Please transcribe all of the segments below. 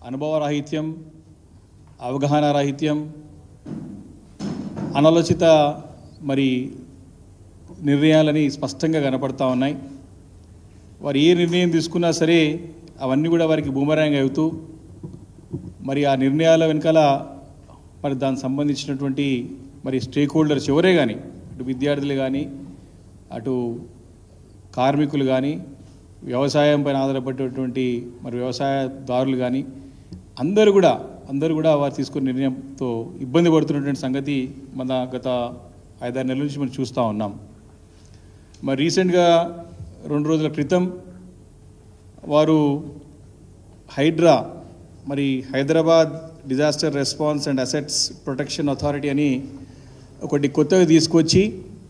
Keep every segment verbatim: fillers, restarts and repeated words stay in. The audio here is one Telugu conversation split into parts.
అనుభవరాహిత్యం, అవగాహన రాహిత్యం, అనాలోచిత మరి నిర్ణయాలని స్పష్టంగా కనపడతా ఉన్నాయి. వారు ఏ నిర్ణయం తీసుకున్నా సరే అవన్నీ కూడా వారికి బూమరాంగ్ అవుతూ మరి ఆ నిర్ణయాల వెనకాల మరి దానికి సంబంధించినటువంటి మరి స్టేక్ హోల్డర్స్ ఎవరే కానీ, అటు విద్యార్థులు కానీ, అటు కార్మికులు కానీ, వ్యవసాయం పైన ఆధారపడేటువంటి మరి వ్యవసాయదారులు కానీ అందరూ కూడా అందరూ కూడా వారు తీసుకున్న నిర్ణయంతో ఇబ్బంది పడుతున్నటువంటి సంగతి మన గత ఐదారు నెలల నుంచి మనం చూస్తూ ఉన్నాం. మరి రీసెంట్గా రెండు రోజుల క్రితం వారు హైడ్రా మరి Hyderabad disaster response and assets protection authority అని ఒకటి కొత్తగా తీసుకొచ్చి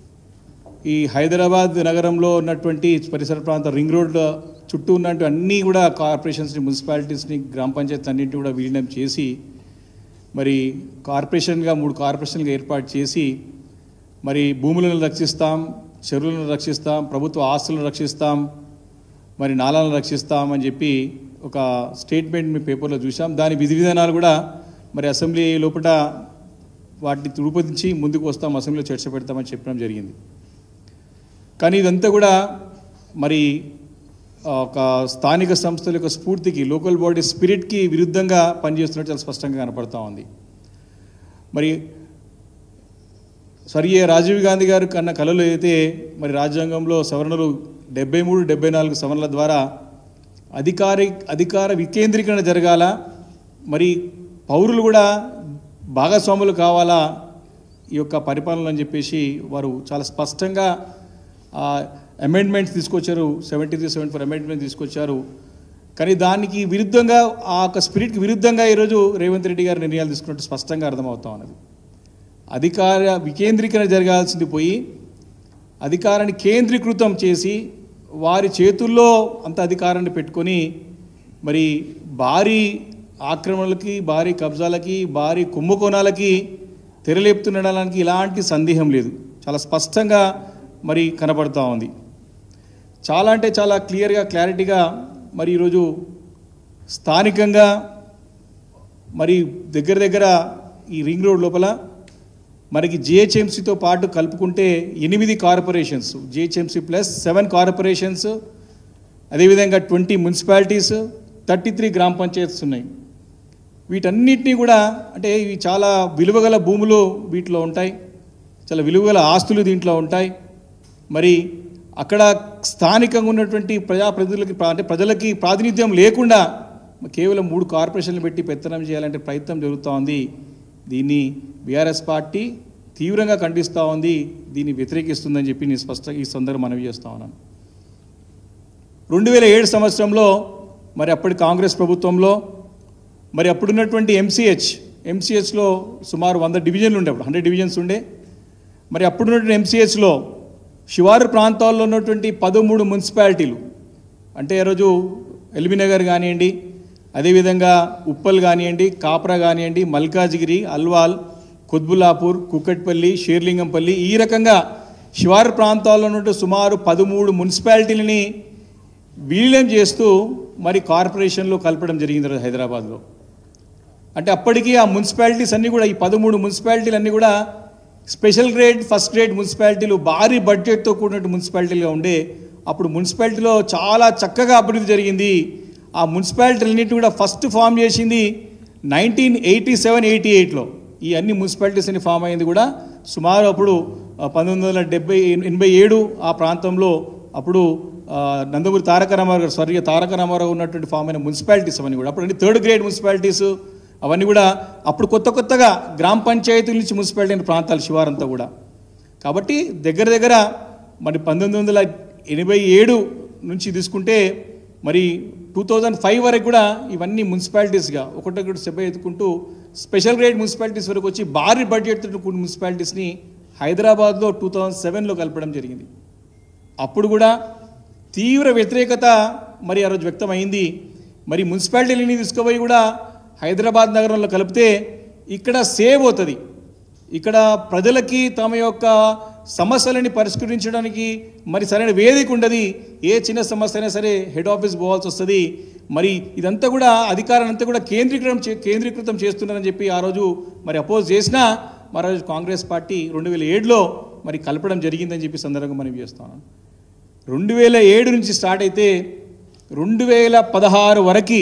ఈ హైదరాబాద్ నగరంలో ఉన్నటువంటి పరిసర ప్రాంత రింగ్ రోడ్ చుట్టూ ఉన్నట్టు అన్నీ కూడా కార్పొరేషన్స్ని, మున్సిపాలిటీస్ని, గ్రామ పంచాయతీ అన్నింటినీ కూడా విలీనం చేసి మరి కార్పొరేషన్గా మూడు కార్పొరేషన్గా ఏర్పాటు చేసి మరి భూములను రక్షిస్తాం, చెరువులను రక్షిస్తాం, ప్రభుత్వ ఆస్తులను రక్షిస్తాం, మరి నాలాలను రక్షిస్తాం అని చెప్పి ఒక స్టేట్మెంట్ మీ పేపర్లో చూసాం. దాని విధి విధానాలు కూడా మరి అసెంబ్లీ లోపల వాటిని రూపొందించి ముందుకు వస్తాం, అసెంబ్లీలో చర్చ పెడతామని చెప్పడం జరిగింది. కానీ ఇదంతా కూడా మరి ఒక స్థానిక సంస్థల యొక్క స్ఫూర్తికి, లోకల్ బాడీ స్పిరిట్కి విరుద్ధంగా పనిచేస్తున్నట్టు చాలా స్పష్టంగా కనపడతా ఉంది. మరి స్వర్గీయ రాజీవ్ గాంధీ గారు కన్న కళలు అయితే మరి రాజ్యాంగంలో సవరణలు డెబ్బై మూడు డెబ్బై నాలుగు సవరణల ద్వారా అధికారి అధికార వికేంద్రీకరణ జరగాల, మరి పౌరులు కూడా భాగస్వాములు కావాలా ఈ యొక్క పరిపాలన అని చెప్పేసి వారు చాలా స్పష్టంగా అమెండ్మెంట్స్ తీసుకొచ్చారు. Seventy three seventy four amendment తీసుకొచ్చారు. కానీ దానికి విరుద్ధంగా, ఆ యొక్క స్పిరిట్కి విరుద్ధంగా ఈరోజు రేవంత్ రెడ్డి గారు నిర్ణయాలు తీసుకున్నట్టు స్పష్టంగా అర్థమవుతా ఉన్నది. అధికార వికేంద్రీకరణ జరగాల్సింది పోయి అధికారాన్ని కేంద్రీకృతం చేసి వారి చేతుల్లో అంత అధికారాన్ని పెట్టుకొని మరి భారీ ఆక్రమణలకి, భారీ కబ్జాలకి, భారీ కుంభకోణాలకి తెరలేపుతుండడానికి ఇలాంటి సందేహం లేదు, చాలా స్పష్టంగా మరి కనపడుతూ ఉంది. చాలా అంటే చాలా క్లియర్గా, క్లారిటీగా మరి ఈరోజు స్థానికంగా మరి దగ్గర దగ్గర ఈ రింగ్ రోడ్ లోపల మనకి జిహెచ్ఎంసీతో పాటు కలుపుకుంటే ఎనిమిది corporations, GHMC plus seven corporations, అదేవిధంగా ట్వంటీ మున్సిపాలిటీస్, థర్టీ త్రీ గ్రామ పంచాయత్స్ ఉన్నాయి. వీటన్నిటినీ కూడా అంటే ఇవి చాలా విలువగల భూములు వీటిలో ఉంటాయి, చాలా విలువగల ఆస్తులు దీంట్లో ఉంటాయి. మరి అక్కడ స్థానికంగా ఉన్నటువంటి ప్రజాప్రతినిధులకి అంటే ప్రజలకి ప్రాతినిధ్యం లేకుండా కేవలం మూడు కార్పొరేషన్లు పెట్టి పెత్తనం చేయాలంటే ప్రయత్నం జరుగుతూ ఉంది. దీన్ని బీఆర్ఎస్ పార్టీ తీవ్రంగా ఖండిస్తూ ఉంది, దీన్ని వ్యతిరేకిస్తుందని చెప్పి నేను స్పష్టంగా ఈ సందర్భంగా మనవి చేస్తూ ఉన్నాను. రెండు వేల ఏడు సంవత్సరంలో మరి అప్పటి కాంగ్రెస్ ప్రభుత్వంలో మరి అప్పుడున్నటువంటి ఎంసీహెచ్ ఎంసీహెచ్లో సుమారు వంద డివిజన్లు ఉండే, అప్పుడు హండ్రెడ్ డివిజన్స్ ఉండే. మరి అప్పుడున్నటువంటి ఎంసీహెచ్లో శివారు ప్రాంతాల్లో ఉన్నటువంటి పదమూడు మున్సిపాలిటీలు అంటే ఈరోజు ఎల్బీనగర్ కానివ్వండి, అదేవిధంగా ఉప్పల్ కానివ్వండి, కాప్రా కానివ్వండి, మల్కాజిగిరి, అల్వాల్, కుత్బుల్లాపూర్, కుక్కట్పల్లి, షేర్లింగంపల్లి, ఈ రకంగా శివారు ప్రాంతాల్లో ఉన్నట్టు సుమారు పదమూడు మున్సిపాలిటీలని విలీనం చేస్తూ మరి కార్పొరేషన్లో కలపడం జరిగింది హైదరాబాద్లో. అంటే అప్పటికీ ఆ మున్సిపాలిటీస్ అన్నీ కూడా, ఈ పదమూడు మున్సిపాలిటీలు అన్నీ కూడా స్పెషల్ గ్రేడ్, ఫస్ట్ గ్రేడ్ మున్సిపాలిటీలు, భారీ బడ్జెట్తో కూడినట్టు మున్సిపాలిటీలుగా ఉండే. అప్పుడు మున్సిపాలిటీలో చాలా చక్కగా అభివృద్ధి జరిగింది. ఆ మున్సిపాలిటీలన్నింటినీ కూడా ఫస్ట్ ఫామ్ చేసింది నైన్టీన్ ఎయిటీ సెవెన్ ఎయిటీ ఎయిట్లో. ఈ అన్ని మున్సిపాలిటీస్ అని ఫామ్ అయింది కూడా సుమారు అప్పుడు పంతొమ్మిది వందల డెబ్బై ఎనభై ఏడు ఆ ప్రాంతంలో అప్పుడు నందమూరి తారక రామారావు గారు, స్వర్గీయ తారక రామారావు ఉన్నటువంటి ఫామ్ అయిన మున్సిపాలిటీస్ అవన్నీ కూడా అప్పుడు అన్ని థర్డ్ గ్రేడ్ మున్సిపాలిటీస్ అవన్నీ కూడా అప్పుడు కొత్త కొత్తగా గ్రామ పంచాయతీల నుంచి మున్సిపాలిటీ అయిన ప్రాంతాలు శివారంతా కూడా. కాబట్టి దగ్గర దగ్గర మరి పంతొమ్మిది వందల ఎనభై ఏడు నుంచి తీసుకుంటే మరి టూ థౌజండ్ ఫైవ్ వరకు కూడా ఇవన్నీ మున్సిపాలిటీస్గా ఒకటొకటి స్టెప్ ఎత్తుకుంటూ స్పెషల్ గ్రేడ్ మున్సిపాలిటీస్ వరకు వచ్చి భారీ బడ్జెట్తో కూడిన మున్సిపాలిటీస్ని హైదరాబాద్లో టూ థౌజండ్ సెవెన్లో కలపడం జరిగింది. అప్పుడు కూడా తీవ్ర వ్యతిరేకత మరి ఆ రోజు వ్యక్తమైంది. మరి మున్సిపాలిటీలని తీసుకుపోయి కూడా హైదరాబాద్ నగరంలో కలిపితే ఇక్కడ సేవ్ అవుతుంది, ఇక్కడ ప్రజలకి తమ యొక్క సమస్యలని పరిష్కరించడానికి మరి సరైన వేదిక ఉండదు. ఏ చిన్న సమస్య అయినా సరే హెడ్ ఆఫీస్ పోవాల్సి వస్తుంది. మరి ఇదంతా కూడా అధికారాన్ని అంతా కూడా కేంద్రీకృతం కేంద్రీకృతం చేస్తున్నారని చెప్పి ఆ రోజు మరి అపోజ్ చేసినా మరి రోజు కాంగ్రెస్ పార్టీ రెండు వేల ఏడులో మరి కలపడం జరిగిందని చెప్పి సందర్భంగా మనం చేస్తున్నాం. రెండు వేల ఏడు నుంచి స్టార్ట్ అయితే రెండు వేల పదహారు వరకు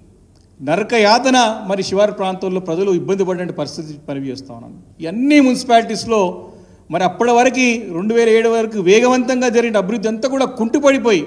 నరక యాతన మరి శివారు ప్రాంతాల్లో ప్రజలు ఇబ్బంది పడిన పరిస్థితి పనిచేస్తూ ఉన్నాను. ఇవన్నీ మున్సిపాలిటీస్లో మరి అప్పటి వరకు రెండు వేల ఏడు వరకు వేగవంతంగా జరిగిన అభివృద్ధి అంతా కూడా కుంటుపడిపోయి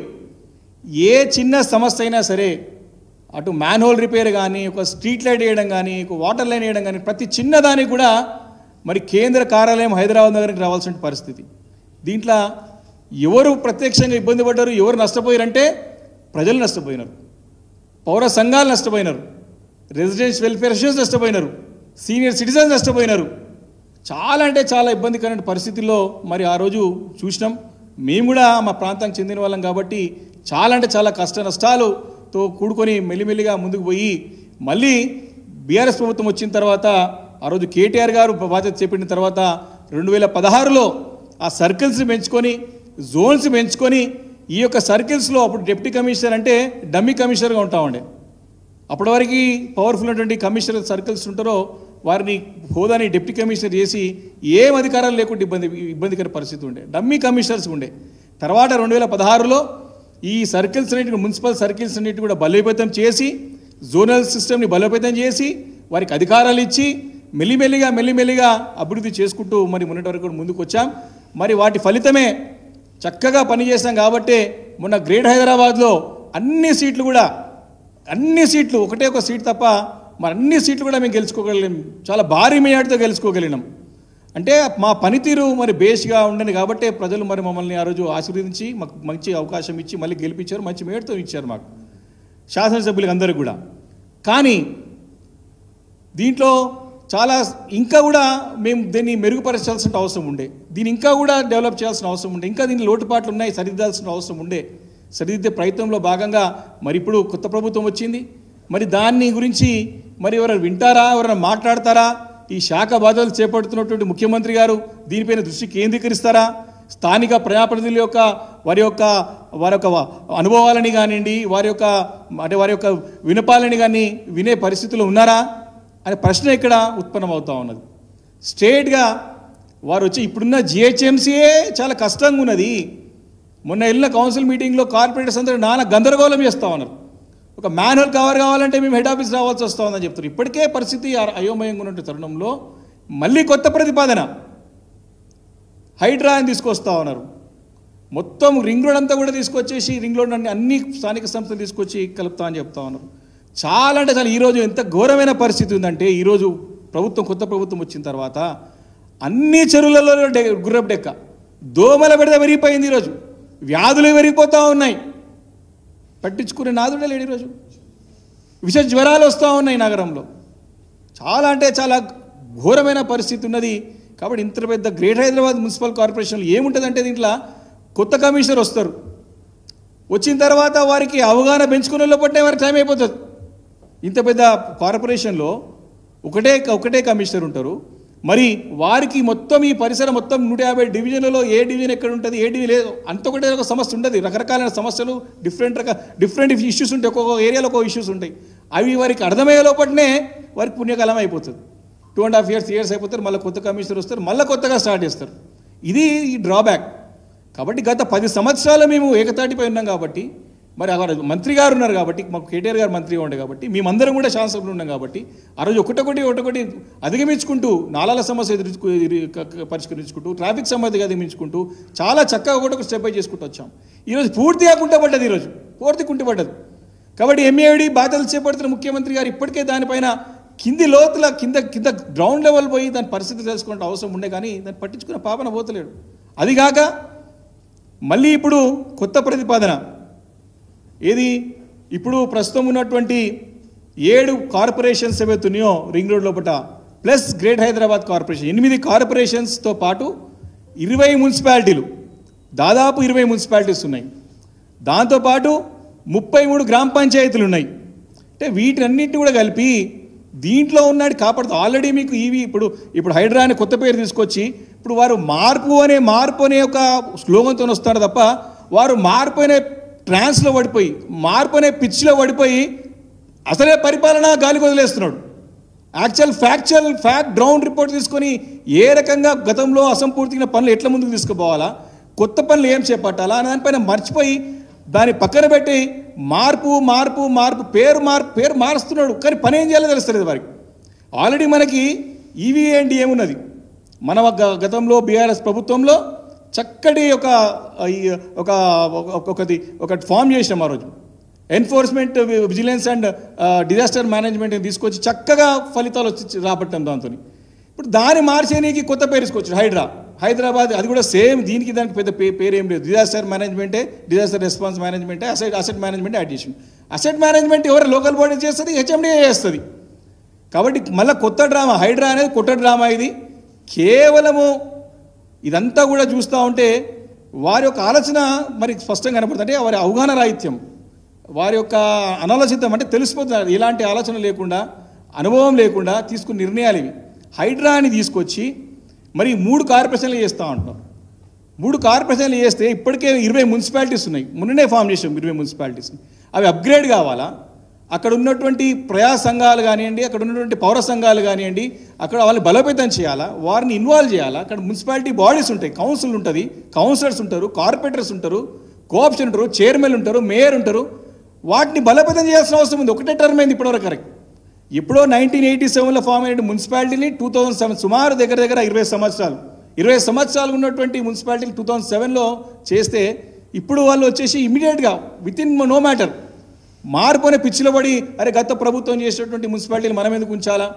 ఏ చిన్న సమస్య అయినా సరే అటు మ్యాన్హోల్ రిపేర్ కానీ, ఒక స్ట్రీట్ లైట్ వేయడం కానీ, ఒక వాటర్ లైన్ వేయడం కానీ, ప్రతి చిన్నదానికి కూడా మరి కేంద్ర కార్యాలయం హైదరాబాద్ నగరానికి రావాల్సిన పరిస్థితి. దీంట్లో ఎవరు ప్రత్యక్షంగా ఇబ్బంది పడ్డారు, ఎవరు నష్టపోయారంటే ప్రజలు నష్టపోయినారు, పౌర సంఘాలు నష్టపోయినారు, రెసిడెన్స్ వెల్ఫేర్ అసోసియేషన్స్ నష్టపోయినారు, సీనియర్ సిటిజన్స్ నష్టపోయినారు. చాలా అంటే చాలా ఇబ్బందికరమైన పరిస్థితుల్లో మరి ఆ రోజు చూసినాం. మేము కూడా మా ప్రాంతానికి చెందిన వాళ్ళం కాబట్టి చాలా అంటే చాలా కష్ట నష్టాలతో కూడుకొని మెల్లిమెల్లిగా ముందుకు పోయి మళ్ళీ బీఆర్ఎస్ ప్రభుత్వం వచ్చిన తర్వాత ఆ రోజు కేటీఆర్ గారు బాధ్యత చేపట్టిన తర్వాత రెండు వేల పదహారులో ఆ సర్కిల్స్ని పెంచుకొని జోన్స్ పెంచుకొని ఈ యొక్క సర్కిల్స్లో అప్పుడు డిప్యూటీ కమిషనర్ అంటే డమ్మీ కమిషనర్గా ఉంటా ఉండే. అప్పటి వరకు పవర్ఫుల్ ఉన్నటువంటి కమిషనర్ సర్కిల్స్ ఉంటారో వారిని హోదాని డిప్యూటీ కమిషనర్ చేసి ఏం అధికారాలు లేకుండా ఇబ్బంది ఇబ్బందికర పరిస్థితి ఉండే, డమ్మీ కమిషనర్స్ ఉండే. తర్వాత రెండు వేల పదహారులో ఈ సర్కిల్స్ అన్నింటిని మున్సిపల్ సర్కిల్స్ అన్నింటిని కూడా బలోపేతం చేసి జోనల్ సిస్టమ్ని బలోపేతం చేసి వారికి అధికారాలు ఇచ్చి మెల్లిమెల్లిగా మెల్లిమెల్లిగా అభివృద్ధి చేసుకుంటూ మరి మొన్నటి వరకు ముందుకు వచ్చాం. మరి వాటి ఫలితమే చక్కగా పనిచేసాం కాబట్టే మొన్న గ్రేట్ హైదరాబాద్లో అన్ని సీట్లు కూడా అన్ని సీట్లు ఒకటే ఒక సీట్ తప్ప మరి అన్ని సీట్లు కూడా మేము గెలుచుకోగలిగాం. చాలా భారీ మేయాడితో గెలుచుకోగలిగినాం. అంటే మా పనితీరు మరి బేస్గా ఉండని కాబట్టే ప్రజలు మరి మమ్మల్ని ఆ రోజు ఆశీర్వదించి మాకు మంచి అవకాశం ఇచ్చి మళ్ళీ గెలిపించారు, మంచి మేయడితో ఇచ్చారు మాకు శాసనసభ్యులకు అందరికీ కూడా. కానీ దీంట్లో చాలా ఇంకా కూడా మేము దీన్ని మెరుగుపరచాల్సిన అవసరం ఉండే, దీన్ని ఇంకా కూడా డెవలప్ చేయాల్సిన అవసరం ఉండే, ఇంకా దీని లోటుపాట్లు ఉన్నాయి, సరిదిద్దాల్సిన అవసరం ఉండే. సరిదిద్దే ప్రయత్నంలో భాగంగా మరి ఇప్పుడు కొత్త ప్రభుత్వం వచ్చింది. మరి దాన్ని గురించి మరి ఎవరైనా వింటారా, ఎవరైనా మాట్లాడతారా? ఈ శాఖ బాధ్యతలు చేపడుతున్నటువంటి ముఖ్యమంత్రి గారు దీనిపైన దృష్టి కేంద్రీకరిస్తారా? స్థానిక ప్రజాప్రతినిధుల యొక్క వారి యొక్క వారి యొక్క అనుభవాలని కానివ్వండి, వారి యొక్క అంటే వారి యొక్క వినపాలని కానీ వినే పరిస్థితుల్లో ఉన్నారా అనే ప్రశ్న ఇక్కడ ఉత్పన్నమవుతూ ఉన్నది. స్ట్రేట్గా వారు వచ్చి ఇప్పుడున్న జిహెచ్ఎంసీయే చాలా కష్టంగా ఉన్నది. మొన్న వెళ్ళిన కౌన్సిల్ మీటింగ్లో కార్పొరేటర్స్ అందరూ నానా గందరగోళం చేస్తూ ఉన్నారు. ఒక మ్యాన్యువల్ కవర్ కావాలంటే మేము హెడ్ ఆఫీస్ రావాల్సి వస్తూ ఉందని చెప్తారు. ఇప్పటికే పరిస్థితి అయోమయంగా ఉన్న తరుణంలో మళ్ళీ కొత్త ప్రతిపాదన హైడ్రా అని తీసుకొస్తా ఉన్నారు. మొత్తం రింగ్ రోడ్ అంతా కూడా తీసుకొచ్చేసి రింగ్ రోడ్ అన్ని అన్ని స్థానిక సంస్థలు తీసుకొచ్చి కలుపుతా అని చెప్తా ఉన్నారు. చాలా అంటే చాలా ఈరోజు ఎంత ఘోరమైన పరిస్థితి ఉందంటే ఈరోజు ప్రభుత్వం కొత్త ప్రభుత్వం వచ్చిన తర్వాత అన్ని చెరువులలో గుర్రపు డెక్క దోమల బెడద పెరిగిపోయింది. ఈరోజు వ్యాధులు పెరిగిపోతూ ఉన్నాయి, పట్టించుకునే నాదుడే లేడు. ఈరోజు విష జ్వరాలు వస్తూ ఉన్నాయి నగరంలో. చాలా అంటే చాలా ఘోరమైన పరిస్థితి ఉన్నది. కాబట్టి ఇంత పెద్ద గ్రేట్ హైదరాబాద్ మున్సిపల్ కార్పొరేషన్లో ఏముంటుందంటే దీంట్లో కొత్త కమిషనర్ వస్తారు, వచ్చిన తర్వాత వారికి అవగాహన పెంచుకునే లోపట్టే వారికి టైం అయిపోతుంది. ఇంత పెద్ద కార్పొరేషన్లో ఒకటే ఒకటే కమిషనర్ ఉంటారు. మరి వారికి మొత్తం ఈ పరిసర మొత్తం నూట యాభై డివిజన్లలో ఏ డివిజన్ ఎక్కడ ఉంటుంది, ఏ డివిజన్ లేదు, అంత ఒకటే ఒక సమస్య ఉంటుంది. రకరకాలైన సమస్యలు డిఫరెంట్ రక డిఫరెంట్ ఇష్యూస్ ఉంటాయి, ఒక్కొక్క ఏరియాలో ఒక్కొక్క ఇష్యూస్ ఉంటాయి. అవి వారికి అర్థమయ్యే లోపలనే వారికి పుణ్యకాలం అయిపోతుంది. Two and half years years అయిపోతారు, మళ్ళీ కొత్త కమిషనర్ వస్తారు, మళ్ళీ కొత్తగా స్టార్ట్ చేస్తారు. ఇది ఈ డ్రాబ్యాక్. కాబట్టి గత పది సంవత్సరాలు మేము ఏకతాటిపై ఉన్నాం కాబట్టి, మరి అక్కడ మంత్రి గారు ఉన్నారు కాబట్టి, మాకు కేటీఆర్ గారు మంత్రిగా ఉండే కాబట్టి, మేమందరం కూడా శాసనసభ్యులు ఉన్నాం కాబట్టి ఆ రోజు ఒకటొకటి ఒకటొకటి అధిగమించుకుంటూ నాలాల సమస్య ఎదుర్కొ పరిష్కరించుకుంటూ ట్రాఫిక్ సమస్య అధిగమించుకుంటూ చాలా చక్కగా ఒకటొకటి స్టెప్ బై చేసుకుంటూ వచ్చాం. ఈరోజు పూర్తిగా కుంటపడ్డది, ఈరోజు పూర్తి కుంటపడ్డది. కాబట్టి ఎంఏడి బాధ్యతలు చేపడుతున్న ముఖ్యమంత్రి గారు ఇప్పటికే దానిపైన కింది లోతుల కింద కింద గ్రౌండ్ లెవెల్ పోయి దాని పరిస్థితి తెలుసుకునే అవసరం ఉండే, కానీ దాన్ని పట్టించుకునే పాపన పోతలేడు. అదిగాక మళ్ళీ ఇప్పుడు కొత్త ప్రతిపాదన ఏది, ఇప్పుడు ప్రస్తుతం ఉన్నటువంటి ఏడు కార్పొరేషన్స్ ఏవైతున్నాయో రింగ్ రోడ్ లోపల ప్లస్ గ్రేట్ హైదరాబాద్ కార్పొరేషన్, ఎనిమిది కార్పొరేషన్స్తో పాటు ఇరవై మున్సిపాలిటీలు, దాదాపు ఇరవై మున్సిపాలిటీస్ ఉన్నాయి. దాంతోపాటు ముప్పై మూడు గ్రామ పంచాయతీలు ఉన్నాయి. అంటే వీటన్నిటిని కూడా కలిపి దీంట్లో ఉన్నాడు కాపాడుతూ ఆల్రెడీ మీకు ఈవీ ఇప్పుడు ఇప్పుడు హైడ్రా అనే కొత్త పేరు తీసుకొచ్చి ఇప్పుడు వారు మార్పు అనే మార్పు అనే ఒక స్లోగన్తో వస్తారు తప్ప వారు మార్పు అనే ట్రాన్స్లో పడిపోయి మార్పు అనే పిచ్లో పడిపోయి అసలే పరిపాలన గాలికి వదిలేస్తున్నాడు. Actual factual fact ground report తీసుకొని ఏ రకంగా గతంలో అసంపూర్తిగా పనులు ఎట్లా ముందుకు తీసుకుపోవాలా, కొత్త పనులు ఏం చేపట్టాలా అని దానిపైన మర్చిపోయి దాన్ని పక్కన పెట్టి మార్పు మార్పు మార్పు పేరు మార్పు పేరు మారుస్తున్నాడు. కానీ పని ఏం చేయాలో తెలుస్తుంది వారికి. ఆల్రెడీ మనకి ఈవీ ఏంటి ఏమున్నది, మన గతంలో బీఆర్ఎస్ ప్రభుత్వంలో చక్కటి ఒక ఒక ఒకటి ఒకటి ఫామ్ చేసినాం ఆ రోజు. Enforcement vigilance and disaster management తీసుకొచ్చి చక్కగా ఫలితాలు వచ్చి రాబట్టాం దాంతో. ఇప్పుడు దాన్ని మార్చేనికి కొత్త పేరు తీసుకొచ్చాడు హైడ్రా. హైదరాబాద్ అది కూడా సేమ్ దీనికి దానికి పెద్ద పే పేరు ఏం లేదు. డిజాస్టర్ మేనేజ్మెంటే, డిజాస్టర్ రెస్పాన్స్ మేనేజ్మెంటే, అసెట్ అసెట్ మేనేజ్మెంటే యాడ్ చేసింది. అసెట్ మేనేజ్మెంట్ ఎవరు లోకల్ బాడీ చేస్తుంది, హెచ్ఎండిఏ చేస్తుంది. కాబట్టి మళ్ళీ కొత్త డ్రామా హైడ్రా అనేది కొత్త డ్రామా. ఇది కేవలము ఇదంతా కూడా చూస్తూ ఉంటే వారి యొక్క ఆలోచన మరి స్పష్టంగా కనపడుతుంది. అంటే వారి అవగాహన రాహిత్యం, వారి యొక్క అనాలోచితం అంటే తెలిసిపోతుంది. ఇలాంటి ఆలోచన లేకుండా, అనుభవం లేకుండా తీసుకున్న నిర్ణయాలు ఇవి. హైడ్రాని తీసుకొచ్చి మరి మూడు కార్పొరేషన్లు చేస్తూ ఉంటున్నారు. మూడు కార్పొరేషన్లు చేస్తే ఇప్పటికే ఇరవై మున్సిపాలిటీస్ ఉన్నాయి. మొన్ననే ఫామ్ చేసాం ఇరవై మున్సిపాలిటీస్ని. అవి అప్గ్రేడ్ కావాలా? అక్కడ ఉన్నటువంటి ప్రజా సంఘాలు కానివ్వండి, అక్కడ ఉన్నటువంటి పౌర సంఘాలు కానివ్వండి, అక్కడ వాళ్ళని బలోపేతం చేయాలా, వారిని ఇన్వాల్వ్ చేయాలా. అక్కడ మున్సిపాలిటీ బాడీస్ ఉంటాయి, కౌన్సిల్ ఉంటుంది, కౌన్సిలర్స్ ఉంటారు, కార్పొరేటర్స్ ఉంటారు, కోఆప్షన్ ఉంటారు, చైర్మన్ ఉంటారు, మేయర్ ఉంటారు. వాటిని బలోపేతం చేయాల్సిన అవసరం ఉంది. ఒకటే టర్మ్ అయింది ఇప్పటివరకు. కరెక్ట్. ఎప్పుడో నైన్టీన్ ఎయిటీ సెవెన్లో ఫామ్ అయిన మున్సిపాలిటీని టూ థౌజండ్ సెవెన్ సుమారు దగ్గర దగ్గర ఇరవై సంవత్సరాలు ఇరవై సంవత్సరాలు ఉన్నటువంటి మున్సిపాలిటీని టూ థౌజండ్ సెవెన్లో చేస్తే ఇప్పుడు వాళ్ళు వచ్చేసి ఇమీడియట్గా విత్ ఇన్ నో మ్యాటర్ మార్పునే పిచ్చిలో పడి అరే గత ప్రభుత్వం చేసేటువంటి మున్సిపాలిటీని మనం ఎందుకు ఉంచాలా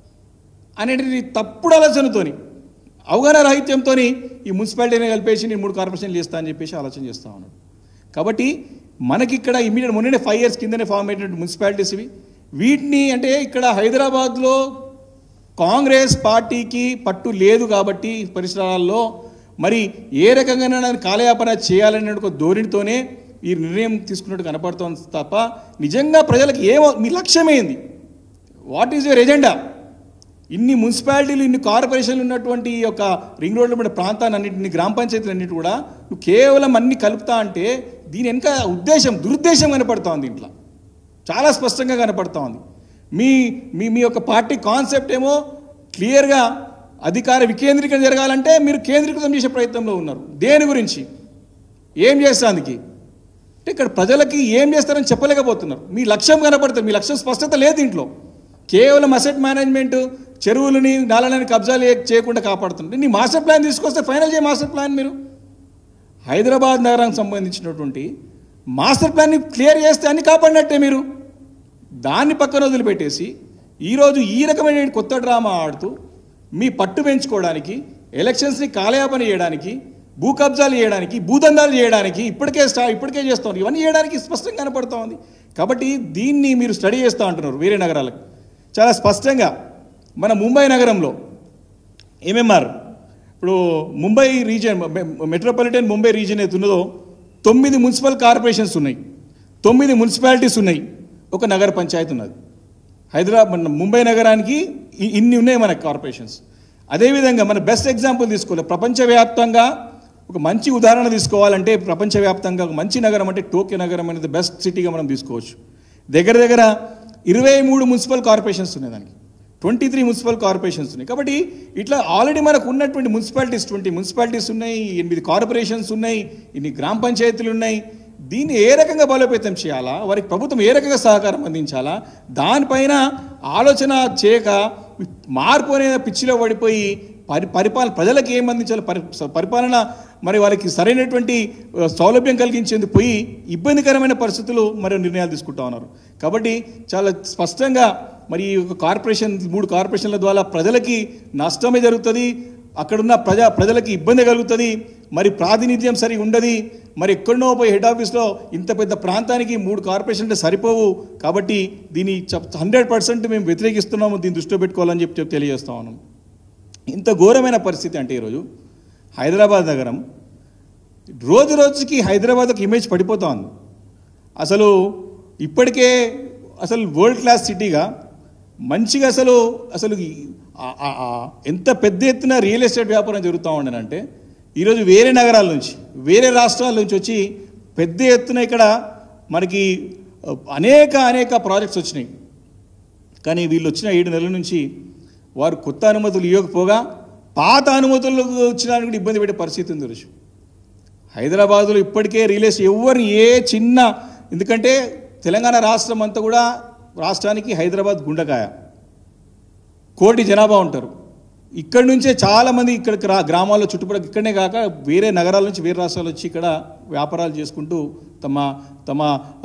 అనేది తప్పుడు ఆలోచనతోని, అవగాహన రాహిత్యంతో ఈ మున్సిపాలిటీని కలిపేసి నేను మూడు కార్పొరేషన్లు చేస్తా అని చెప్పేసి ఆలోచన చేస్తూ ఉన్నాడు. కాబట్టి మనకి ఇక్కడ ఇమీడియట్ మొన్ననే ఫైవ్ ఇయర్స్ కిందనే ఫామ్ అయినటువంటి మున్సిపాలిటీస్ ఇవి. వీటిని అంటే ఇక్కడ హైదరాబాద్లో కాంగ్రెస్ పార్టీకి పట్టు లేదు కాబట్టి పరిసరాల్లో మరి ఏ రకంగా కాలయాపన చేయాలనే ఒక ధోరణితోనే ఈ నిర్ణయం తీసుకున్నట్టు కనపడుతోంది తప్ప నిజంగా ప్రజలకు ఏమో మీ లక్ష్యమైంది, వాట్ ఈజ్ యువర్ ఎజెండా? ఇన్ని మున్సిపాలిటీలు ఇన్ని కార్పొరేషన్లు ఉన్నటువంటి ఈ యొక్క రింగ్ రోడ్ల మీద ప్రాంతాన్ని అన్నింటిని గ్రామ పంచాయతీలు అన్నింటి కూడా నువ్వు కేవలం అన్ని కలుపుతా అంటే దీని వెనక ఉద్దేశం దురుద్దేశం కనపడుతూ ఉంది. ఇంట్లో చాలా స్పష్టంగా కనపడుతూ ఉంది. మీ మీ మీ యొక్క పార్టీ కాన్సెప్ట్ ఏమో క్లియర్గా అధికార వికేంద్రీకరణ జరగాలంటే మీరు కేంద్రీకృతం చేసే ప్రయత్నంలో ఉన్నారు. దేని గురించి ఏం చేస్తానికి అంటే ఇక్కడ ప్రజలకి ఏం చేస్తారని చెప్పలేకపోతున్నారు. మీ లక్ష్యం కనపడుతుంది, మీ లక్ష్యం స్పష్టత లేదు ఇంట్లో. కేవలం అసెట్ మేనేజ్మెంట్, చెరువులని నాలని కబ్జాలు చేయకుండా కాపాడుతుంది. నీ మాస్టర్ ప్లాన్ తీసుకొస్తే ఫైనల్ చేయ మాస్టర్ ప్లాన్. మీరు హైదరాబాద్ నగరానికి సంబంధించినటువంటి మాస్టర్ ప్లాన్ని క్లియర్ చేస్తే అన్ని కాపాడినట్టే. మీరు దాన్ని పక్కన వదిలిపెట్టేసి ఈరోజు ఈ రకమైన కొత్త డ్రామా ఆడుతూ మీ పట్టు పెంచుకోవడానికి, ఎలక్షన్స్ని కాలయాపన చేయడానికి, భూ కబ్జాలు చేయడానికి, భూదందాలు చేయడానికి ఇప్పటికే స్టా ఇప్పటికే చేస్తూ ఉన్నారు. ఇవన్నీ చేయడానికి స్పష్టంగా కనపడుతూ ఉంది. కాబట్టి దీన్ని మీరు స్టడీ చేస్తూ అంటున్నారు వేరే నగరాలకు. చాలా స్పష్టంగా మన ముంబై నగరంలో ఎంఎంఆర్ ఇప్పుడు Mumbai region metropolitan Mumbai region అయితే ఉన్నదో తొమ్మిది మున్సిపల్ కార్పొరేషన్స్ ఉన్నాయి, తొమ్మిది మున్సిపాలిటీస్ ఉన్నాయి, ఒక నగర పంచాయతీ ఉన్నది. హైదరాబాద్ ముంబై నగరానికి ఇన్ని ఉన్నాయి మన కార్పొరేషన్స్. అదేవిధంగా మన బెస్ట్ ఎగ్జాంపుల్ తీసుకోవాలి. ప్రపంచవ్యాప్తంగా ఒక మంచి ఉదాహరణ తీసుకోవాలంటే ప్రపంచవ్యాప్తంగా ఒక మంచి నగరం అంటే టోక్యో నగరం అనేది బెస్ట్ సిటీగా మనం తీసుకోవచ్చు. దగ్గర దగ్గర ఇరవై మూడు మున్సిపల్ కార్పొరేషన్స్ ఉన్నాయి, దానికి ట్వంటీ త్రీ మున్సిపల్ కార్పొరేషన్స్ ఉన్నాయి. కాబట్టి ఇట్లా ఆల్రెడీ మనకు ఉన్నటువంటి మున్సిపాలిటీస్ ట్వంటీ మున్సిపాలిటీస్ ఉన్నాయి, ఎనిమిది కార్పొరేషన్స్ ఉన్నాయి, ఇన్ని గ్రామ పంచాయతీలు ఉన్నాయి. దీన్ని ఏ రకంగా బలోపేతం చేయాలా, వారికి ప్రభుత్వం ఏ రకంగా సహకారం అందించాలా, దానిపైన ఆలోచన చేయక మార్పు అనే పిచ్చిలో పడిపోయి పరి పరిపాలన ప్రజలకు ఏం అందించాలి, పరి పరిపాలన మరి వాళ్ళకి సరైనటువంటి సౌలభ్యం కలిగించేందుకు పోయి ఇబ్బందికరమైన పరిస్థితులు మరియు నిర్ణయాలు తీసుకుంటా ఉన్నారు. కాబట్టి చాలా స్పష్టంగా మరి ఈ కార్పొరేషన్ మూడు కార్పొరేషన్ల ద్వారా ప్రజలకి నష్టమే జరుగుతుంది, అక్కడున్న ప్రజా ప్రజలకి ఇబ్బంది కలుగుతుంది, మరి ప్రాతినిధ్యం సరిగా ఉండదు. మరి ఎక్కడనో పోయి హెడ్ ఆఫీస్లో ఇంత పెద్ద ప్రాంతానికి మూడు కార్పొరేషన్లు సరిపోవు. కాబట్టి దీన్ని హండ్రెడ్ పర్సెంట్ మేము వ్యతిరేకిస్తున్నాము, దీన్ని దృష్టిలో పెట్టుకోవాలని చెప్పి చెప్పి తెలియజేస్తా ఉన్నాం. ఇంత ఘోరమైన పరిస్థితి అంటే ఈరోజు హైదరాబాద్ నగరం రోజు రోజుకి హైదరాబాద్ ఒక ఇమేజ్ పడిపోతా ఉంది. అసలు ఇప్పటికే అసలు వరల్డ్ క్లాస్ సిటీగా మంచిగా అసలు అసలు ఎంత పెద్ద ఎత్తున రియల్ ఎస్టేట్ వ్యాపారం జరుగుతూ ఉండనంటే ఈరోజు వేరే నగరాల నుంచి వేరే రాష్ట్రాల నుంచి వచ్చి పెద్ద ఎత్తున ఇక్కడ మనకి అనేక అనేక ప్రాజెక్ట్స్ వచ్చినాయి. కానీ వీళ్ళు వచ్చిన ఏడు నెలల నుంచి వారు కొత్త అనుమతులు ఇవ్వకపోగా పాత అనుమతులు వచ్చినానికి కూడా ఇబ్బంది పెట్టే పరిస్థితి ఉంది ఈరోజు హైదరాబాదులో. ఇప్పటికే రియల్ ఎస్టేట్ ఎవరు ఏ చిన్న, ఎందుకంటే తెలంగాణ రాష్ట్రం అంతా కూడా రాష్ట్రానికి హైదరాబాద్ గుండెకాయ, కోటి జనాభా ఉంటారు. ఇక్కడి నుంచే చాలామంది ఇక్కడికి రా గ్రామాల్లో చుట్టుపక్కల ఇక్కడనే కాక వేరే నగరాల నుంచి వేరే రాష్ట్రాలు వచ్చి ఇక్కడ వ్యాపారాలు చేసుకుంటూ తమ తమ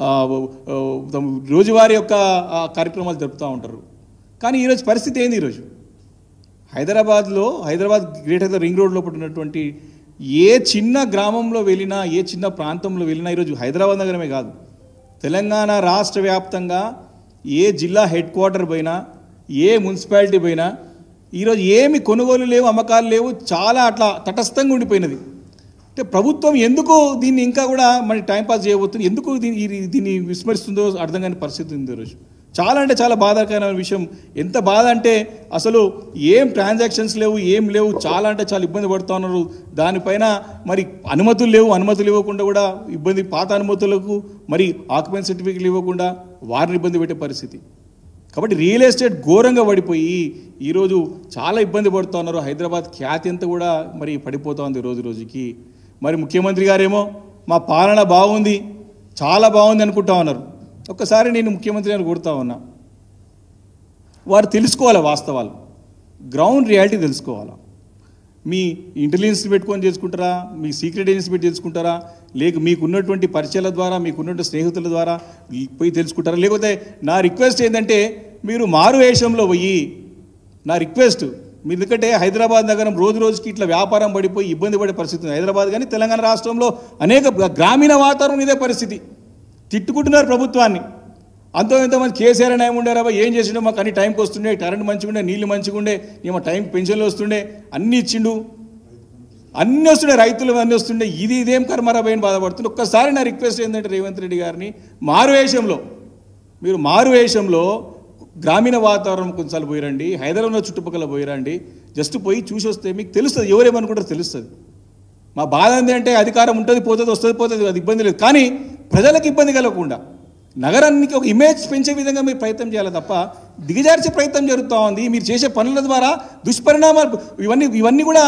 తమ రోజువారీ యొక్క కార్యక్రమాలు జరుపుతూ ఉంటారు. కానీ ఈరోజు పరిస్థితి ఏంది? ఈరోజు హైదరాబాద్లో హైదరాబాద్ గ్రేటర్ రింగ్ రోడ్ లోపల ఉన్నటువంటి ఏ చిన్న గ్రామంలో వెళ్ళినా ఏ చిన్న ప్రాంతంలో వెళ్ళినా ఈరోజు హైదరాబాద్ నగరమే కాదు తెలంగాణ రాష్ట్ర వ్యాప్తంగా ఏ జిల్లా హెడ్ క్వార్టర్ పోయినా ఏ మున్సిపాలిటీ పోయినా ఈరోజు ఏమి కొనుగోలు లేవు, అమ్మకాలు లేవు, చాలా అట్లా తటస్థంగా ఉండిపోయినది. అంటే ప్రభుత్వం ఎందుకు దీన్ని ఇంకా కూడా మరి టైంపాస్ చేయబోతుంది, ఎందుకు దీన్ని దీన్ని విస్మరిస్తుందో అర్థం కాని పరిస్థితి ఉంది ఈరోజు. చాలా అంటే చాలా బాధాకరమైన విషయం. ఎంత బాధ అంటే అసలు ఏం ట్రాన్సాక్షన్స్ లేవు, ఏం లేవు, చాలా అంటే చాలా ఇబ్బంది పడుతూ ఉన్నారు. దానిపైన మరి అనుమతులు లేవు, అనుమతులు ఇవ్వకుండా కూడా ఇబ్బంది, పాత అనుమతులకు మరి ఆక్యుపెన్సీ సర్టిఫికెట్లు ఇవ్వకుండా వారిని ఇబ్బంది పెట్టే పరిస్థితి. కాబట్టి రియల్ ఎస్టేట్ ఘోరంగా పడిపోయి ఈరోజు చాలా ఇబ్బంది పడుతూ ఉన్నారు. హైదరాబాద్ ఖ్యాతి అంతా కూడా మరి పడిపోతూ ఉంది రోజు రోజుకి. మరి ముఖ్యమంత్రి గారేమో మా పాలన బాగుంది, చాలా బాగుంది అనుకుంటా ఉన్నారు. ఒక్కసారి నేను ముఖ్యమంత్రి గారిని కోరుతా ఉన్నా, వారు తెలుసుకోవాలి వాస్తవాలు, గ్రౌండ్ రియాలిటీ తెలుసుకోవాలా. మీ ఇంటెలిజెన్స్ పెట్టుకొని చేసుకుంటారా, మీ సీక్రెట్ ఏజెన్సీ పెట్టి తెలుసుకుంటారా, లేక మీకున్నటువంటి పరిచయాల ద్వారా మీకున్నటువంటి స్నేహితుల ద్వారా పోయి తెలుసుకుంటారా? లేకపోతే నా రిక్వెస్ట్ ఏంటంటే మీరు మారు వేషంలో పోయి, నా రిక్వెస్ట్ మీ, ఎందుకంటే హైదరాబాద్ నగరం రోజు రోజుకి ఇట్లా వ్యాపారం పడిపోయి ఇబ్బంది పడే పరిస్థితి ఉంది. హైదరాబాద్ కానీ తెలంగాణ రాష్ట్రంలో అనేక గ్రామీణ వాతావరణం ఇదే పరిస్థితి. తిట్టుకుంటున్నారు ప్రభుత్వాన్ని. అంతో ఎంతోమంది కేసీఆర్ అని ఉండేరాబా, ఏం చేసిండో మాకు అన్ని టైంకి వస్తుండే, కరెంట్ మంచిగా ఉండే, నీళ్ళు మంచిగా ఉండే, ఏమో టైం పెన్షన్లు వస్తుండే, అన్నీ ఇచ్చిండు, అన్నీ వస్తుండే, రైతులు అన్నీ వస్తుండే, ఇది ఇదేం కర్మరాబోయని బాధపడుతుండే. ఒక్కసారి నా రిక్వెస్ట్ ఏంటంటే రేవంత్ రెడ్డి గారిని మారువేషంలో, మీరు మారువేషంలో గ్రామీణ వాతావరణం కొంచెం పోయిరండి, హైదరాబాద్లో చుట్టుపక్కల పోయిరండి, జస్ట్ పోయి చూసి వస్తే మీకు తెలుస్తుంది, ఎవరేమనుకుంటారో తెలుస్తుంది. మా బాధ ఏంటంటే అధికారం ఉంటుంది, పోతుంది, వస్తుంది, పోతుంది, అది ఇబ్బంది లేదు. కానీ ప్రజలకు ఇబ్బంది కలగకుండా నగరానికి ఒక ఇమేజ్ పెంచే విధంగా మీరు ప్రయత్నం చేయాలి తప్ప దిగజార్చే ప్రయత్నం జరుగుతూ ఉంది. మీరు చేసే పనుల ద్వారా దుష్పరిణామాలు ఇవన్నీ ఇవన్నీ కూడా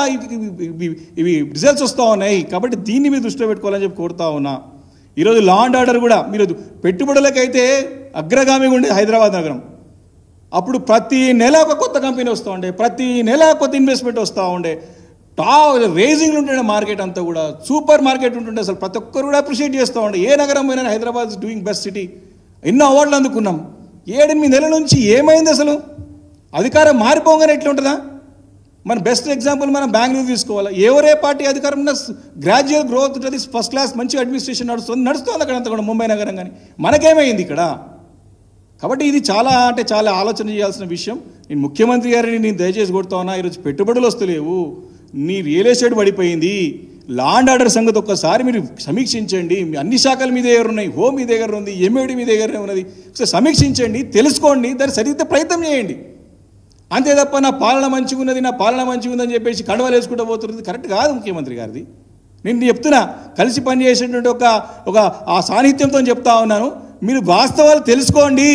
ఇవి రిజల్ట్స్ వస్తూ ఉన్నాయి. కాబట్టి దీన్ని మీరు దృష్టిలో పెట్టుకోవాలని చెప్పి కోరుతా ఉన్నా. ఈరోజు లా అండ్ ఆర్డర్ కూడా మీరు పెట్టుబడులకైతే అగ్రగామిగా ఉండే హైదరాబాద్ నగరం, అప్పుడు ప్రతి నెల ఒక కొత్త కంపెనీ వస్తూ ఉండే, ప్రతి నెల కొత్త ఇన్వెస్ట్మెంట్ వస్తూ ఉండే, టా రేజింగ్లు ఉంటుండే, మార్కెట్ అంతా కూడా సూపర్ మార్కెట్ ఉంటుండే, అసలు ప్రతి ఒక్కరు కూడా అప్రిషియేట్ చేస్తూ ఉండే. ఏ నగరం పోయినా హైదరాబాద్ డూయింగ్ బెస్ట్ సిటీ, ఎన్నో అవార్డులు అందుకున్నాం. ఏడెనిమిది నెలల నుంచి ఏమైంది అసలు? అధికారం మారిపోగానే ఎట్లా ఉంటుందా? మన బెస్ట్ ఎగ్జాంపుల్ మనం బెంగళూరు తీసుకోవాలి. ఎవరే పార్టీ అధికారం ఉన్న గ్రాడ్యువల్ గ్రోత్ ఉంటుంది, ఫస్ట్ క్లాస్ మంచి అడ్మినిస్ట్రేషన్ నడుస్తుంది నడుస్తుంది అక్కడ అంతా కూడా, ముంబై నగరం కానీ. మనకేమైంది ఇక్కడ? కాబట్టి ఇది చాలా అంటే చాలా ఆలోచన చేయాల్సిన విషయం. నేను ముఖ్యమంత్రి గారిని నేను దయచేసి కొడుతా ఉన్నా, ఈరోజు పెట్టుబడులు వస్తలేవు, నీ రియల్ ఎస్టేట్ పడిపోయింది, లా అండ్ ఆర్డర్ సంగతి ఒక్కసారి మీరు సమీక్షించండి. అన్ని శాఖలు మీ దగ్గర ఉన్నాయి, హోమ్ మీ దగ్గర ఉంది, ఎంఏడి మీ దగ్గరనే ఉన్నది, ఒకసారి సమీక్షించండి, తెలుసుకోండి, దాన్ని సరిగ్గా ప్రయత్నం చేయండి. అంతే తప్ప నా పాలన మంచిగా ఉన్నది, నా పాలన మంచిగా ఉందని చెప్పేసి కండవాలు వేసుకుంటూ పోతున్నది కరెక్ట్ కాదు ముఖ్యమంత్రి గారిది. నేను చెప్తున్నా, కలిసి పనిచేసేటువంటి ఒక ఒక ఆ సాన్నిధ్యంతో చెప్తా ఉన్నాను, మీరు వాస్తవాలు తెలుసుకోండి.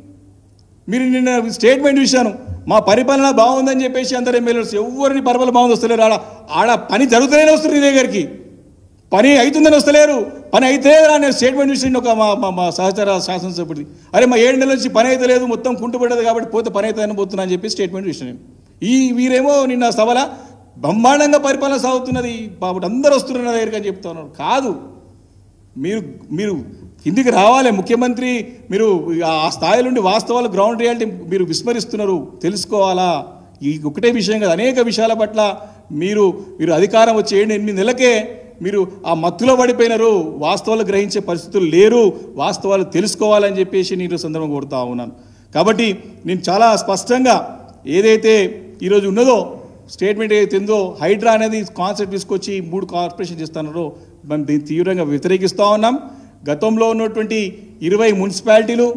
మీరు నిన్న స్టేట్మెంట్ చూశాను, మా పరిపాలన బాగుందని చెప్పేసి అందరు ఎమ్మెల్యేస్ ఎవరిని పరిపాలన బాగుంది వస్తలేరు, ఆడ ఆడ పని జరుగుతూనే వస్తుంది నీ దగ్గరికి, పని అవుతుందని వస్తలేరు, పని అయితే నేను స్టేట్మెంట్ చూసి ఒక మా మా సహచర శాసనసభ్యుడి, అరే మా ఏడు నెలల నుంచి పని అయితే లేదు, మొత్తం కుంటుపడ్డది కాబట్టి పోతే పని అవుతుందని పోతున్నా అని చెప్పి స్టేట్మెంట్ చూసాను నేను. ఈ వీరేమో నిన్న సభల బ్రహ్మాండంగా పరిపాలన సాగుతున్నది, బాబు అందరూ వస్తున్నారు నా దగ్గరికి అని చెప్తా ఉన్నారు. కాదు, మీరు మీరు కిందికి రావాలి. ముఖ్యమంత్రి మీరు ఆ స్థాయి నుండి వాస్తవాలు గ్రౌండ్ రియాలిటీ మీరు విస్మరిస్తున్నారు, తెలుసుకోవాలా. ఈ ఒకటే విషయం కాదు, అనేక విషయాల పట్ల మీరు మీరు అధికారం వచ్చి ఏడు ఎనిమిది నెలలకే మీరు ఆ మత్తులో పడిపోయినారు, వాస్తవాలు గ్రహించే పరిస్థితులు లేరు, వాస్తవాలు తెలుసుకోవాలని చెప్పేసి నేను సందర్భంగా కోరుతా ఉన్నాను. కాబట్టి నేను చాలా స్పష్టంగా ఏదైతే ఈరోజు ఉన్నదో స్టేట్మెంట్ ఏదైతే ఉందో, హైడ్రా అనేది కాన్సెప్ట్ తీసుకొచ్చి మూడు కార్పొరేషన్ చేస్తున్నారో మేము దీన్ని తీవ్రంగా వ్యతిరేకిస్తూ ఉన్నాం. గతంలో ఉన్నటువంటి ఇరవై మున్సిపాలిటీలు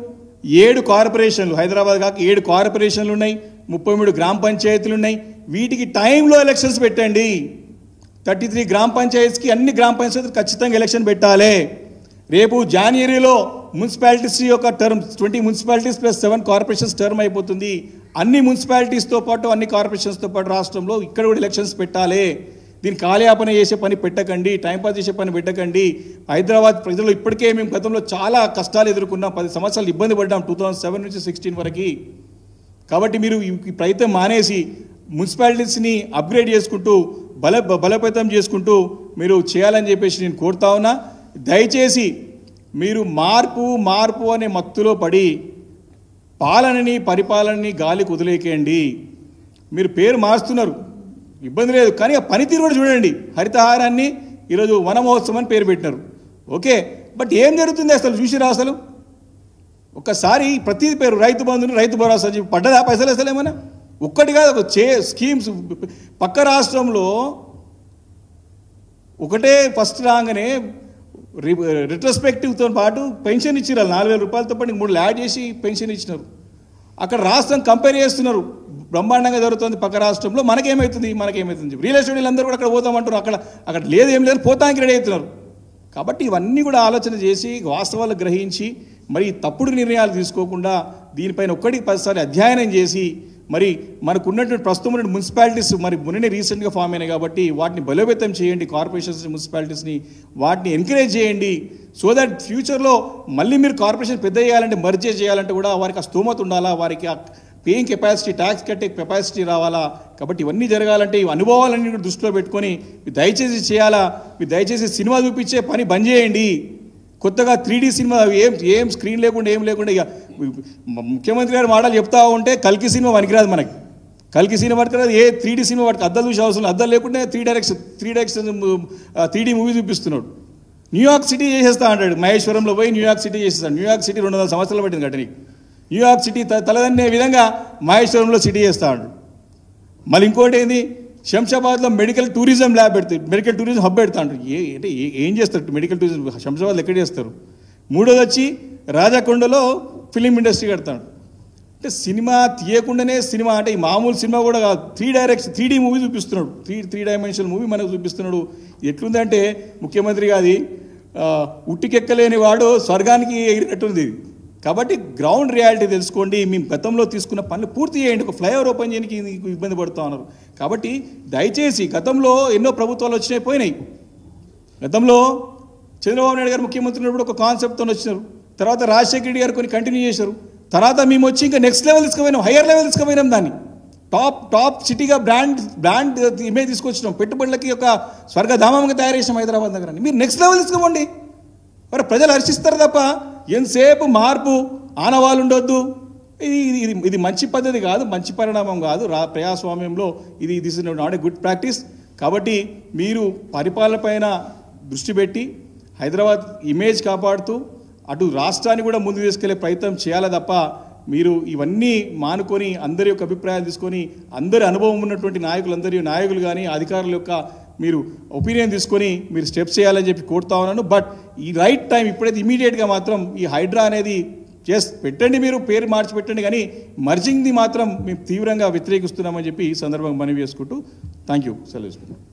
ఏడు కార్పొరేషన్లు, హైదరాబాద్ కాక ఏడు కార్పొరేషన్లు ఉన్నాయి, ముప్పై మూడు గ్రామ పంచాయతీలు ఉన్నాయి. వీటికి టైంలో ఎలక్షన్స్ పెట్టండి. థర్టీ త్రీ గ్రామ పంచాయతీస్కి అన్ని గ్రామ పంచాయతీలు ఖచ్చితంగా ఎలక్షన్ పెట్టాలి. రేపు జనవరిలో మున్సిపాలిటీస్ యొక్క term twenty municipalities plus seven corporations term అయిపోతుంది. అన్ని మున్సిపాలిటీస్తో పాటు అన్ని కార్పొరేషన్స్తో పాటు రాష్ట్రంలో ఇక్కడ కూడా ఎలక్షన్స్ పెట్టాలి. దీన్ని కాలయాపన చేసే పని పెట్టకండి, టైంపాస్ చేసే పని పెట్టకండి. హైదరాబాద్ ప్రజలు ఇప్పటికే మేము గతంలో చాలా కష్టాలు ఎదుర్కొన్నాం, పది సంవత్సరాలు ఇబ్బంది పడ్డాం టూ థౌజండ్ సెవెన్ నుంచి సిక్స్టీన్ వరకు. కాబట్టి మీరు ఈ ప్రయత్నం మానేసి మున్సిపాలిటీస్ని అప్గ్రేడ్ చేసుకుంటూ బల బలోపేతం చేసుకుంటూ మీరు చేయాలని చెప్పేసి నేను కోరుతా ఉన్నా. దయచేసి మీరు మార్పు మార్పు అనే మత్తులో పడి పాలనని పరిపాలనని గాలికి వదిలేకేయండి. మీరు పేరు మారుస్తున్నారు, ఇబ్బంది లేదు, కానీ ఆ పనితీరు కూడా చూడండి. హరితహారాన్ని ఈరోజు వన మహోత్సవం అని పేరు పెట్టినారు, ఓకే, బట్ ఏం జరుగుతుంది అసలు చూసిరా? అసలు ఒక్కసారి ప్రతి పేరు రైతు బంధుని రైతు భరోసా చెప్పి పడ్డదా పైసలు? అసలు ఏమన్నా ఒక్కటి కాదు, ఒక చే స్కీమ్స్ పక్క రాష్ట్రంలో ఒకటే ఫస్ట్ రాగానే రిట్రస్పెక్టివ్తో పాటు పెన్షన్ ఇచ్చినారు, నాలుగు వేల రూపాయలతో పాటు మూడు యాడ్ చేసి పెన్షన్ ఇచ్చినారు. అక్కడ రాష్ట్రం కంపేర్ చేస్తున్నారు, బ్రహ్మాండంగా జరుగుతుంది పక్క రాష్ట్రంలో, మనకేమవుతుంది మనకేమవుతుంది రియల్ ఎస్టేట్ అందరూ కూడా అక్కడ పోతామంటారు, అక్కడ అక్కడ లేదు ఏం లేదు పోతానికి రెడీ అవుతున్నారు. కాబట్టి ఇవన్నీ కూడా ఆలోచన చేసి వాస్తవాలు గ్రహించి మరి తప్పుడు నిర్ణయాలు తీసుకోకుండా దీనిపైన ఒక్కటికి పదిసారి అధ్యయనం చేసి మరి మనకు ఉన్నటువంటి ప్రస్తుతం ఉన్న మున్సిపాలిటీస్ మరి మొన్ననే రీసెంట్గా ఫామ్ అయినాయి కాబట్టి వాటిని బలోపేతం చేయండి, కార్పొరేషన్స్ మున్సిపాలిటీస్ని వాటిని ఎంకరేజ్ చేయండి. సో దట్ ఫ్యూచర్లో మళ్ళీ మీరు కార్పొరేషన్ పెద్ద చేయాలంటే మర్జే చేయాలంటే కూడా వారికి ఆ స్తోమత ఉండాలా, వారికి ఆ పేయింగ్ కెపాసిటీ, ట్యాక్స్ కట్టే కెపాసిటీ రావాలా. కాబట్టి ఇవన్నీ జరగాలంటే ఈ అనుభవాలన్నీ కూడా దృష్టిలో పెట్టుకొని మీరు దయచేసి చేయాలా. మీరు దయచేసి సినిమా చూపించే పని బంద్ చేయండి. కొత్తగా త్రీ డీ సినిమా ఏం ఏం స్క్రీన్ లేకుండా ఏం లేకుండా ఇక ముఖ్యమంత్రి గారు మాటలు చెప్తా ఉంటే కల్కి సినిమా పనికిరాదు, మనకి కల్కి సినిమా పనికిరాదు, ఏ త్రీ డీ సినిమా వాటికి అద్దాలు చూసే అవసరం, అద్దాలు లేకుండా three direction three direction three D movie చూపిస్తున్నాడు. న్యూయార్క్ సిటీ చేసేస్తా అంటాడు, మహేశ్వరంలో పోయి న్యూయార్క్ సిటీ చేసేస్తాడు. న్యూయార్క్ సిటీ రెండు వందల సంవత్సరాలు పట్టింది కట్టనికి. న్యూయార్క్ సిటీ తలదన్నే విధంగా మహేశ్వరంలో సిటీ చేస్తా అంటాడు. మళ్ళీ ఇంకోటి ఏంది, శంషాబాద్లో మెడికల్ టూరిజం ల్యాబ్ పెడతారు, మెడికల్ టూరిజం హబ్ పెడతా అంటారు. ఏ అంటే ఏం చేస్తారు మెడికల్ టూరిజం శంషాబాద్లో ఎక్కడ చేస్తారు? మూడోది వచ్చి రాజకొండలో ఫిలిం ఇండస్ట్రీ కడతాడు. అంటే సినిమా తీయకుండానే సినిమా అంటే ఈ మామూలు సినిమా కూడా కాదు, three direction three D movie చూపిస్తున్నాడు, త్రీ త్రీ డైమెన్షనల్ మూవీ మనకు చూపిస్తున్నాడు. ఎట్లుందంటే ముఖ్యమంత్రి గారి ఉట్టికెక్కలేని వాడు స్వర్గానికి ఎగిరినట్టుంది. కాబట్టి గ్రౌండ్ రియాలిటీ తెలుసుకోండి. మేము గతంలో తీసుకున్న పనులు పూర్తి చేయండి. ఒక ఫ్లైఓవర్ ఓపెన్ చేయడానికి ఇబ్బంది పడుతూ ఉన్నారు. కాబట్టి దయచేసి గతంలో ఎన్నో ప్రభుత్వాలు వచ్చినాయి పోయినాయి. గతంలో చంద్రబాబు నాయుడు గారు ముఖ్యమంత్రి ఉన్నప్పుడు ఒక కాన్సెప్ట్తో వచ్చినారు, తర్వాత రాజశేఖర రెడ్డి గారు కొన్ని కంటిన్యూ చేశారు, తర్వాత మేము వచ్చి ఇంకా నెక్స్ట్ లెవెల్ తీసుకుపోయినాం, హయ్యర్ లెవెల్ తీసుకుపోయినాం, దాన్ని టాప్ టాప్ సిటీగా బ్రాండ్ బ్రాండ్ ఇమేజ్ తీసుకొచ్చినాం, పెట్టుబడులకి ఒక స్వర్గధామంగా తయారు చేసినాం హైదరాబాద్ నగరాన్ని. మీరు నెక్స్ట్ లెవెల్ తీసుకోండి, మరి ప్రజలు హర్షిస్తారు తప్ప ఎంతసేపు మార్పు ఆనవాళ్ళు ఉండొద్దు. ఇది ఇది ఇది మంచి పద్ధతి కాదు, మంచి పరిణామం కాదు. రా ప్రజాస్వామ్యంలో ఇది this is not a good practice. కాబట్టి మీరు పరిపాలన పైన దృష్టి పెట్టి హైదరాబాద్ ఇమేజ్ కాపాడుతూ అటు రాష్ట్రాన్ని కూడా ముందుకు తీసుకెళ్లే ప్రయత్నం చేయాలి తప్ప మీరు ఇవన్నీ మానుకొని అందరి యొక్క అభిప్రాయాలు తీసుకొని అందరి అనుభవం ఉన్నటువంటి నాయకులందరి నాయకులు కానీ అధికారుల యొక్క మీరు ఒపీనియన్ తీసుకొని మీరు స్టెప్స్ చేయాలని చెప్పి కోరుతా ఉన్నాను. బట్ ఈ రైట్ టైం ఇప్పుడైతే ఇమీడియట్గా మాత్రం ఈ హైడ్రా అనేది చేసి పెట్టండి, మీరు పేరు మార్చి పెట్టండి, కానీ మర్జింగ్ది మాత్రం మేము తీవ్రంగా వ్యతిరేకిస్తున్నామని చెప్పి ఈ సందర్భంగా మనవి చేసుకుంటూ థ్యాంక్ యూ సెలవు.